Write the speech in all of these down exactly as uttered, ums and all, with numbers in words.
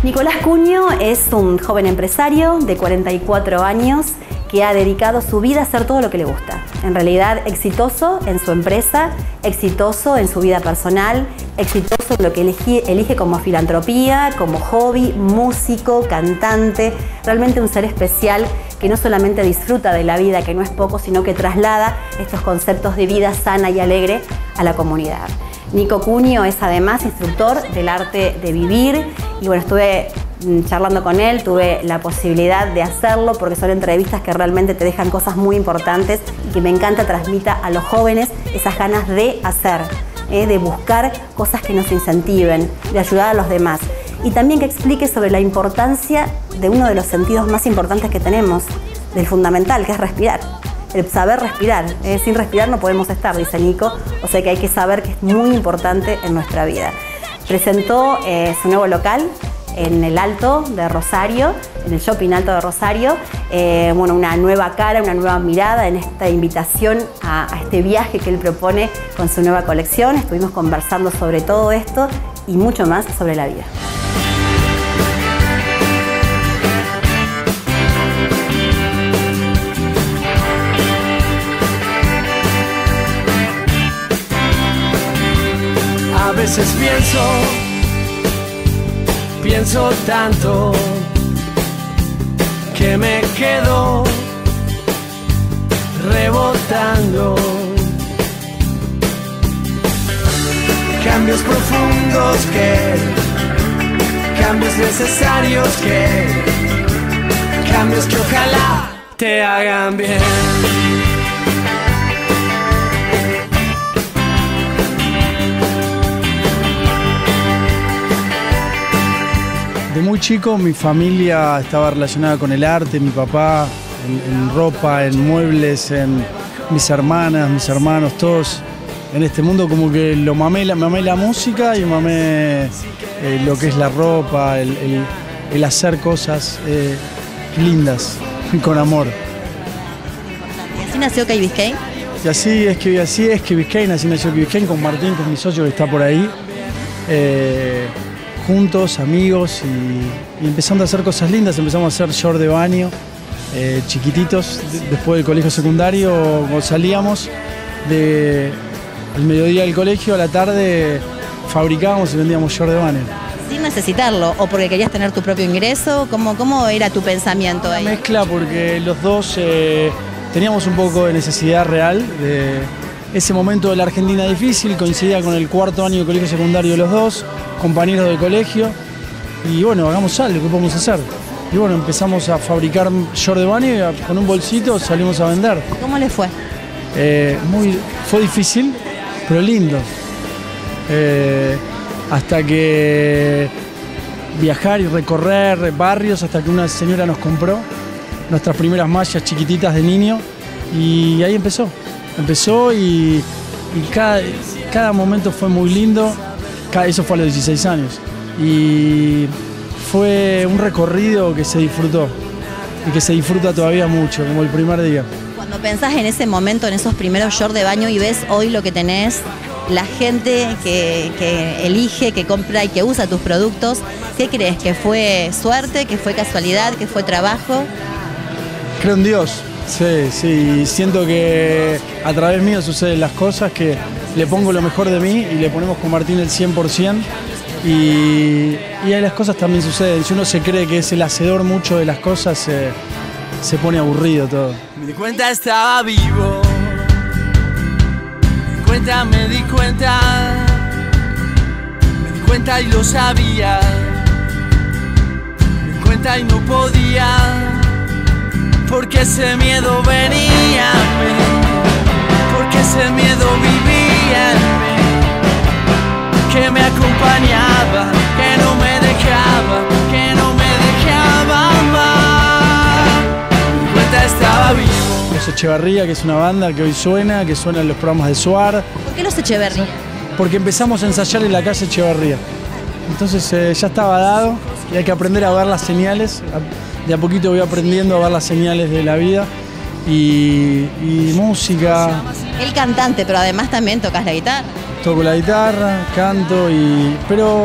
Nicolás Cuño es un joven empresario de cuarenta y cuatro años que ha dedicado su vida a hacer todo lo que le gusta. En realidad, exitoso en su empresa, exitoso en su vida personal, exitoso en lo que elige, elige como filantropía, como hobby, músico, cantante, realmente un ser especial que no solamente disfruta de la vida, que no es poco, sino que traslada estos conceptos de vida sana y alegre a la comunidad. Nico Cuño es además instructor del arte de vivir y bueno, estuve charlando con él, tuve la posibilidad de hacerlo porque son entrevistas que realmente te dejan cosas muy importantes y que me encanta transmita a los jóvenes esas ganas de hacer, eh, de buscar cosas que nos incentiven, de ayudar a los demás. Y también que explique sobre la importancia de uno de los sentidos más importantes que tenemos, del fundamental, que es respirar. El saber respirar. Eh, sin respirar no podemos estar, dice Nico, o sea que hay que saber que es muy importante en nuestra vida. Presentó eh, su nuevo local en el Alto de Rosario, en el Shopping Alto de Rosario, eh, bueno, una nueva cara, una nueva mirada en esta invitación a, a este viaje que él propone con su nueva colección. Estuvimos conversando sobre todo esto y mucho más sobre la vida. A veces pienso, pienso tanto que me quedo rebotando. Cambios profundos que, cambios necesarios que, cambios que ojalá te hagan bien. De muy chico mi familia estaba relacionada con el arte, mi papá en, en ropa, en muebles, en mis hermanas, mis hermanos, todos en este mundo como que lo mamé, la, mamé la música y mamé eh, lo que es la ropa, el, el, el hacer cosas eh, lindas, con amor. ¿Y así nació Key Biscayne? Y así es que así es Key Biscayne, así nació Key Biscayne con Martín, que es mi socio que está por ahí. Eh, juntos, amigos y, y empezando a hacer cosas lindas, empezamos a hacer short de baño, eh, chiquititos, de, después del colegio secundario salíamos, de, al mediodía del colegio, a la tarde fabricábamos y vendíamos short de baño. Sin necesitarlo, o porque querías tener tu propio ingreso, ¿cómo, cómo era tu pensamiento ahí? Una mezcla porque los dos eh, teníamos un poco de necesidad real, de ese momento de la Argentina difícil, coincidía con el cuarto año de colegio secundario de los dos, compañeros del colegio, y bueno, hagamos algo, ¿qué podemos hacer? Y bueno, empezamos a fabricar short de baño y a, con un bolsito salimos a vender. ¿Cómo les fue? Eh, muy, fue difícil, pero lindo. Eh, hasta que viajar y recorrer barrios, hasta que una señora nos compró nuestras primeras mallas chiquititas de niño, y ahí empezó. Empezó y, y cada, cada momento fue muy lindo. Eso fue a los dieciséis años y fue un recorrido que se disfrutó y que se disfruta todavía mucho, como el primer día. Cuando pensás en ese momento, en esos primeros shorts de baño y ves hoy lo que tenés, la gente que, que elige, que compra y que usa tus productos, ¿qué crees? ¿Que fue suerte, que fue casualidad, que fue trabajo? Creo en Dios, sí, sí, siento que a través mío suceden las cosas, que le pongo lo mejor de mí y le ponemos con Martín el cien por ciento y, y ahí las cosas también suceden. Si uno se cree que es el hacedor mucho de las cosas, se, se pone aburrido todo. Me di cuenta, estaba vivo. Me di cuenta, me di cuenta. Me di cuenta y lo sabía. Me di cuenta y no podía, porque ese miedo venía a mí, porque ese miedo vivía en mí, que me acompañaba, que no me dejaba, que no me dejaba más. Me di cuenta, estaba vivo. Los Echeverría, que es una banda que hoy suena, que suena en los programas de Suar. ¿Por qué los Echeverría? Porque empezamos a ensayar en la calle Echeverría. Entonces eh, ya estaba dado y hay que aprender a ver las señales. De a poquito voy aprendiendo a ver las señales de la vida y, y música. El cantante, pero además también tocas la guitarra. Toco la guitarra, canto, y pero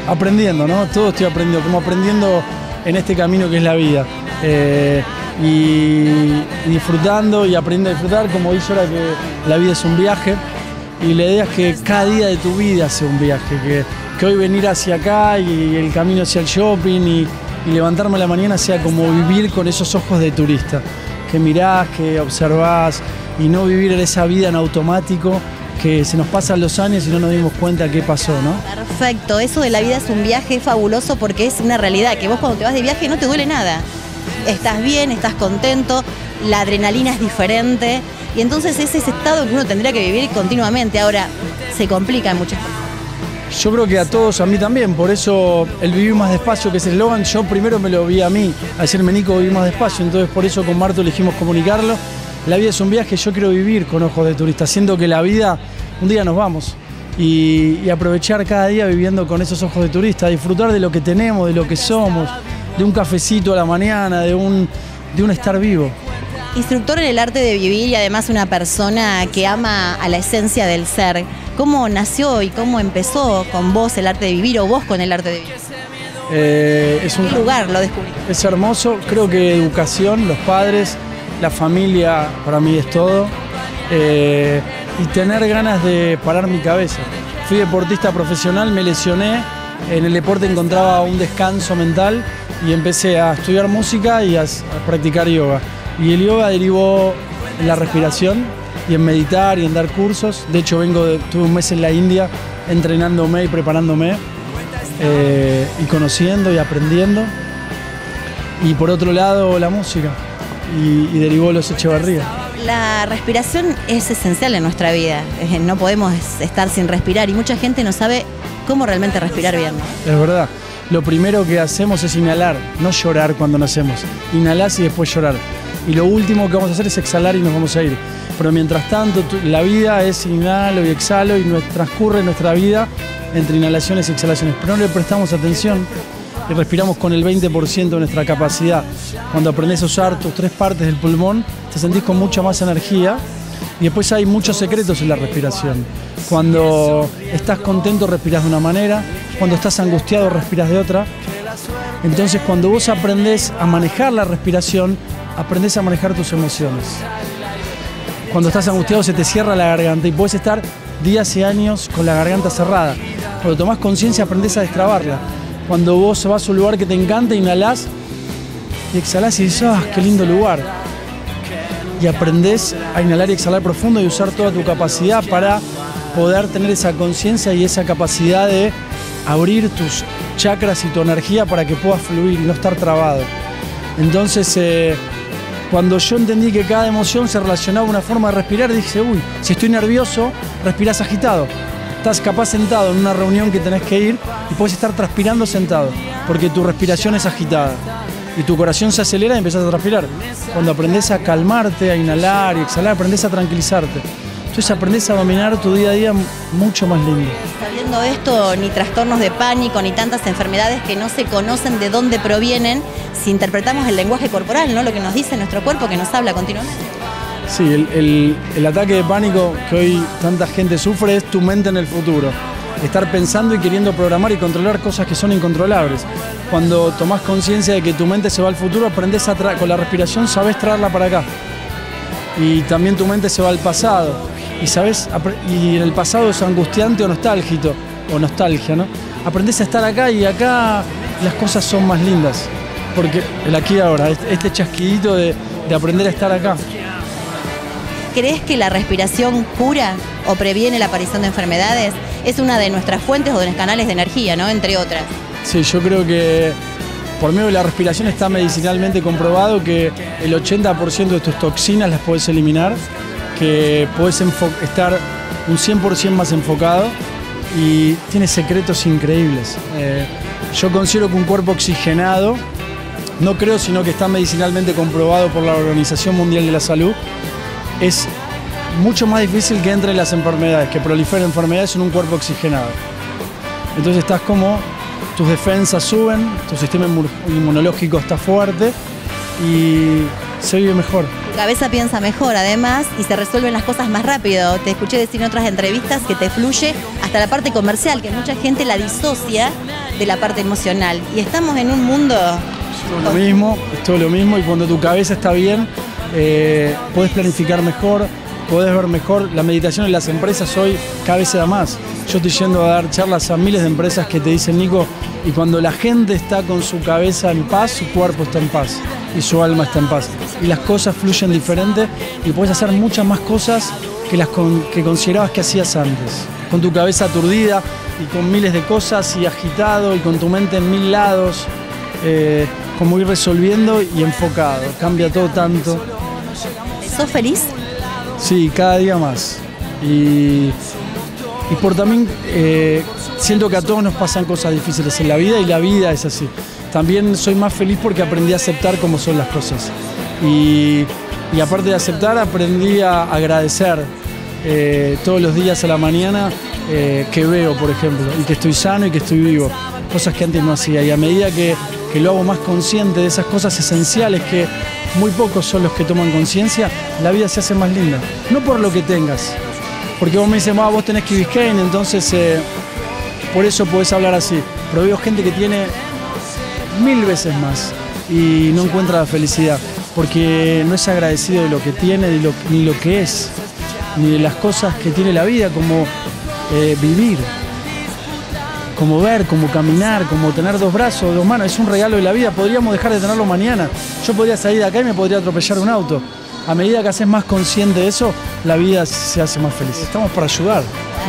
aprendiendo, ¿no? Todo estoy aprendiendo, como aprendiendo en este camino que es la vida. Eh, y, y disfrutando y aprendiendo a disfrutar, como dice ahora que la vida es un viaje. Y la idea es que cada día de tu vida sea un viaje, que, que hoy venir hacia acá y el camino hacia el shopping y, y levantarme a la mañana sea como vivir con esos ojos de turista, que mirás, que observás y no vivir en esa vida en automático, que se nos pasan los años y no nos dimos cuenta qué pasó, ¿no? Perfecto, eso de la vida es un viaje fabuloso porque es una realidad, que vos cuando te vas de viaje no te duele nada. Estás bien, estás contento, la adrenalina es diferente y entonces es ese estado que uno tendría que vivir continuamente. Ahora, se complica en muchas cosas. Yo creo que a todos, a mí también, por eso el vivir más despacio, que es el eslogan, yo primero me lo vi a mí, a decirme Nico, vivir más despacio, entonces por eso con Marto elegimos comunicarlo. La vida es un viaje, yo quiero vivir con ojos de turista, siendo que la vida, un día nos vamos. Y, y aprovechar cada día viviendo con esos ojos de turista, disfrutar de lo que tenemos, de lo que somos, de un cafecito a la mañana, de un, de un estar vivo. Instructor en el arte de vivir y además una persona que ama a la esencia del ser. ¿Cómo nació y cómo empezó con vos el arte de vivir o vos con el arte de vivir? Eh, es un ¿En qué lugar lo descubriste? Es hermoso, creo que educación, los padres, la familia para mí es todo. Eh, y tener ganas de parar mi cabeza. Fui deportista profesional, me lesioné, en el deporte encontraba un descanso mental y empecé a estudiar música y a, a practicar yoga. Y el yoga derivó en la respiración y en meditar y en dar cursos. De hecho, vengo de, tuve un mes en la India entrenándome y preparándome eh, y conociendo y aprendiendo. Y por otro lado, la música y, y derivó Los Echevarría. La respiración es esencial en nuestra vida. No podemos estar sin respirar y mucha gente no sabe cómo realmente respirar bien, ¿no? Es verdad. Lo primero que hacemos es inhalar, no llorar cuando nacemos. Inhalás y después llorar. Y lo último que vamos a hacer es exhalar y nos vamos a ir. Pero mientras tanto, la vida es inhalo y exhalo y transcurre nuestra vida entre inhalaciones y exhalaciones. Pero no le prestamos atención y respiramos con el veinte por ciento de nuestra capacidad. Cuando aprendes a usar tus tres partes del pulmón, te sentís con mucha más energía. Y después hay muchos secretos en la respiración. Cuando estás contento, respirás de una manera. Cuando estás angustiado, respirás de otra. Entonces, cuando vos aprendés a manejar la respiración, aprendés a manejar tus emociones. Cuando estás angustiado, se te cierra la garganta y podés estar días y años con la garganta cerrada. Cuando tomás conciencia, aprendés a destrabarla. Cuando vos vas a un lugar que te encanta, inhalás y exhalás y dices, ¡ah, qué lindo lugar! Y aprendés a inhalar y exhalar profundo y usar toda tu capacidad para poder tener esa conciencia y esa capacidad de abrir tus chakras y tu energía para que puedas fluir y no estar trabado. Entonces, eh, cuando yo entendí que cada emoción se relacionaba a una forma de respirar, dije, uy, si estoy nervioso, respirás agitado. Estás capaz sentado en una reunión que tenés que ir y puedes estar transpirando sentado, porque tu respiración es agitada. Y tu corazón se acelera y empezás a transpirar. Cuando aprendés a calmarte, a inhalar y exhalar, aprendés a tranquilizarte. Entonces aprendés a dominar tu día a día mucho más lindo. Sabiendo esto, ni trastornos de pánico, ni tantas enfermedades que no se conocen de dónde provienen, si interpretamos el lenguaje corporal, ¿no? Lo que nos dice nuestro cuerpo, que nos habla continuamente. Sí, el, el, el ataque de pánico que hoy tanta gente sufre es tu mente en el futuro. Estar pensando y queriendo programar y controlar cosas que son incontrolables. Cuando tomás conciencia de que tu mente se va al futuro, aprendés a tra- con la respiración, sabés traerla para acá. Y también tu mente se va al pasado. Y sabés, y en el pasado es angustiante o nostálgico, o nostalgia, ¿no? Aprendés a estar acá y acá las cosas son más lindas. Porque el aquí y ahora, este chasquidito de, de aprender a estar acá. ¿Crees que la respiración cura o previene la aparición de enfermedades? Es una de nuestras fuentes o de los canales de energía, ¿no? Entre otras. Sí, yo creo que por medio de la respiración está medicinalmente comprobado que el ochenta por ciento de tus toxinas las puedes eliminar, que puedes estar un cien por ciento más enfocado y tiene secretos increíbles. Eh, yo considero que un cuerpo oxigenado, no creo, sino que está medicinalmente comprobado por la Organización Mundial de la Salud, es mucho más difícil que entren las enfermedades, que proliferen enfermedades en un cuerpo oxigenado. Entonces estás como, tus defensas suben, tu sistema inmunológico está fuerte y se vive mejor. Tu cabeza piensa mejor además y se resuelven las cosas más rápido. Te escuché decir en otras entrevistas que te fluye hasta la parte comercial, que mucha gente la disocia de la parte emocional. Y estamos en un mundo... Es todo lo mismo, es todo lo mismo, y cuando tu cabeza está bien, eh, podés planificar mejor, podés ver mejor. La meditación en las empresas hoy cada vez se da más. Yo estoy yendo a dar charlas a miles de empresas que te dicen, Nico, y cuando la gente está con su cabeza en paz, su cuerpo está en paz y su alma está en paz. Y las cosas fluyen diferente y podés hacer muchas más cosas que las con, que considerabas que hacías antes. Con tu cabeza aturdida y con miles de cosas y agitado y con tu mente en mil lados, eh, como ir resolviendo y enfocado. Cambia todo tanto. ¿Sos feliz? Sí, cada día más. Y, y por también eh, siento que a todos nos pasan cosas difíciles en la vida y la vida es así. También soy más feliz porque aprendí a aceptar cómo son las cosas. Y, y aparte de aceptar, aprendí a agradecer eh, todos los días a la mañana eh, que veo, por ejemplo, y que estoy sano y que estoy vivo. Cosas que antes no hacía. Y a medida que, que lo hago más consciente de esas cosas esenciales que muy pocos son los que toman conciencia, la vida se hace más linda. No por lo que tengas. Porque vos me dices, ah, vos tenés Key Biscayne, entonces eh, por eso podés hablar así. Pero veo gente que tiene mil veces más y no encuentra la felicidad. Porque no es agradecido de lo que tiene, ni lo, ni lo que es, ni de las cosas que tiene la vida, como eh, vivir, como ver, como caminar, como tener dos brazos, dos manos. Es un regalo de la vida. Podríamos dejar de tenerlo mañana. Yo podría salir de acá y me podría atropellar un auto. A medida que haces más consciente de eso, la vida se hace más feliz. Estamos para ayudar.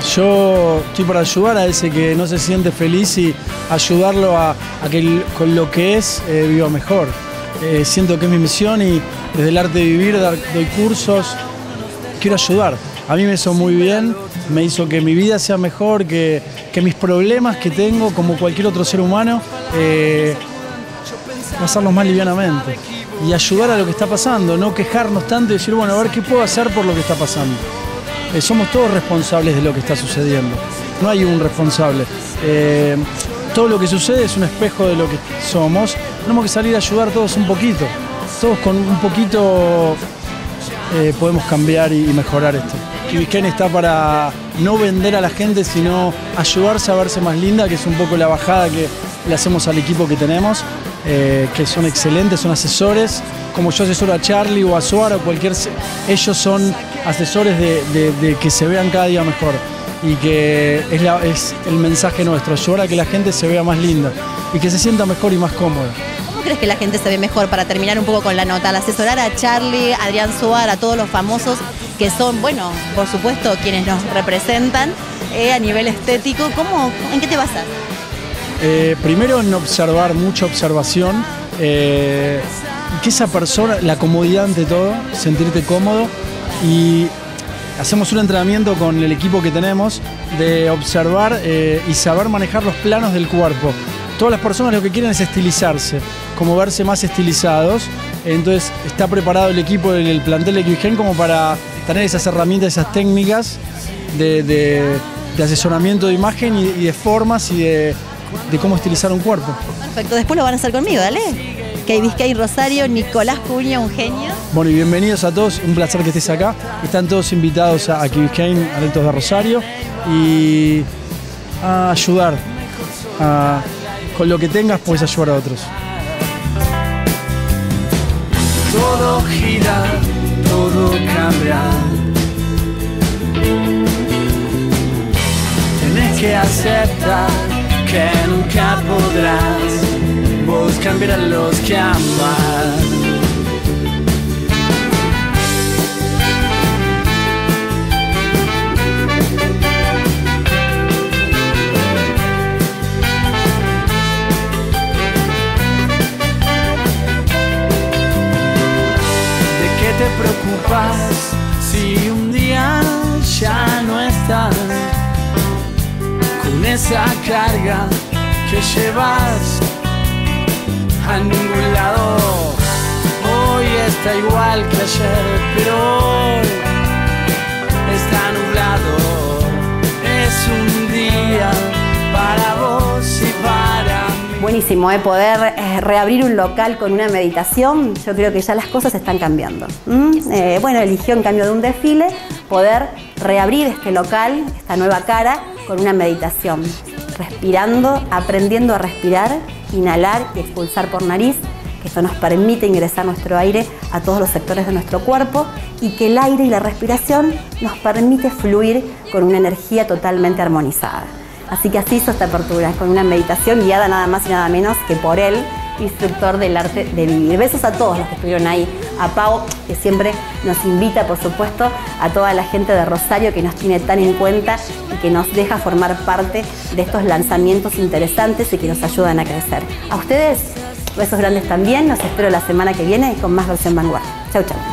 Yo estoy para ayudar a ese que no se siente feliz y ayudarlo a, a que con lo que es eh, viva mejor. Eh, siento que es mi misión y desde el arte de vivir dar, doy cursos. Quiero ayudar. A mí me hizo muy bien, me hizo que mi vida sea mejor, que, que mis problemas que tengo, como cualquier otro ser humano, eh, pasarlos más livianamente. Y ayudar a lo que está pasando, no quejarnos tanto y decir, bueno, a ver qué puedo hacer por lo que está pasando. Eh, somos todos responsables de lo que está sucediendo. No hay un responsable. Eh, todo lo que sucede es un espejo de lo que somos. Tenemos que salir a ayudar todos un poquito. Todos con un poquito eh, podemos cambiar y, y mejorar esto. Key Biscayne está para no vender a la gente, sino ayudarse a verse más linda, que es un poco la bajada que le hacemos al equipo que tenemos, eh, que son excelentes, son asesores. Como yo asesoro a Charlie o a Suara o cualquier... Ellos son asesores de, de, de que se vean cada día mejor. Y que es, la, es el mensaje nuestro, ayudar a que la gente se vea más linda y que se sienta mejor y más cómoda. ¿Cómo crees que la gente se ve mejor, para terminar un poco con la nota? Al asesorar a Charlie, a Adrián Suar, a todos los famosos que son, bueno, por supuesto, quienes nos representan eh, a nivel estético, ¿cómo, ¿en qué te basas? Eh, primero en observar, mucha observación, eh, que esa persona, la comodidad ante todo, sentirte cómodo, y hacemos un entrenamiento con el equipo que tenemos de observar eh, y saber manejar los planos del cuerpo. Todas las personas lo que quieren es estilizarse, como verse más estilizados. Entonces está preparado el equipo del plantel de Key Biscayne como para tener esas herramientas, esas técnicas de, de, de asesoramiento de imagen y, y de formas y de, de cómo estilizar un cuerpo. Perfecto, después lo van a hacer conmigo, dale. Key Biscayne Rosario, Nicolás Cunha, un genio. Bueno, y bienvenidos a todos, un placer que estés acá. Están todos invitados a, a Key Biscayne, Adeptos de Rosario, y a ayudar. A, con lo que tengas puedes ayudar a otros. Todo gira, todo cambia. Tienes que aceptar que nunca podrás vos cambiar a los que aman. Te preocupas si un día ya no estás con esa carga que llevas a ningún lado. Hoy está igual que ayer, pero hoy está nublado. Es un día para vos y para mí. Buenísimo, ¿eh? Poder eh, reabrir un local con una meditación. Yo creo que ya las cosas están cambiando. ¿Mm? Eh, bueno, eligió en cambio de un desfile poder reabrir este local, esta nueva cara, con una meditación. respirando, aprendiendo a respirar, inhalar y expulsar por nariz, que esto nos permite ingresar nuestro aire a todos los sectores de nuestro cuerpo y que el aire y la respiración nos permite fluir con una energía totalmente armonizada. Así que así hizo esta apertura, con una meditación guiada nada más y nada menos que por él, instructor del arte de vivir. Besos a todos los que estuvieron ahí, a Pau, que siempre nos invita, por supuesto, a toda la gente de Rosario que nos tiene tan en cuenta y que nos deja formar parte de estos lanzamientos interesantes y que nos ayudan a crecer. A ustedes, besos grandes también, los espero la semana que viene con más Versión Vanguardia. Chau, chau.